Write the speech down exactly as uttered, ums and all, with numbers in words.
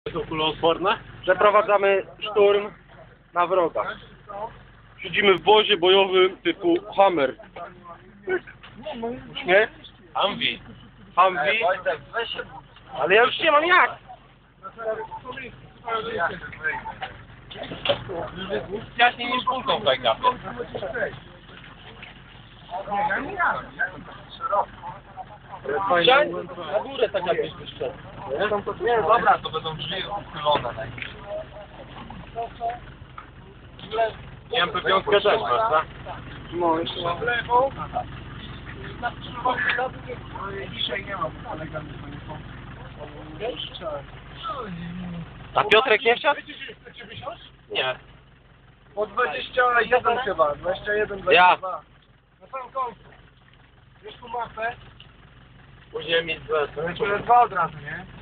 Są kuloodporne? Przeprowadzamy szturm na wroga. Siedzimy w wozie bojowym typu Hammer. Uśmiech? Humvee. Humvee? Ale ja już nie mam jak! Jaśniej niż kulką w bajkapie. Wsiądź na górę tak jakbyś wyszedł. Nie, dobra, to będą drzwi uchylone najpierw. Nie M P pięć też masz, tak? No, jeszcze mam. Dzisiaj nie mam kolega A Piotrek nie chciał? Nie. Po dwadzieścia jeden chyba, dwadzieścia jeden, dwadzieścia Ja. dwa. Na samym końcu. Wiesz tu mapę? Później mieć dwa. Lecimy dwa od razu, nie?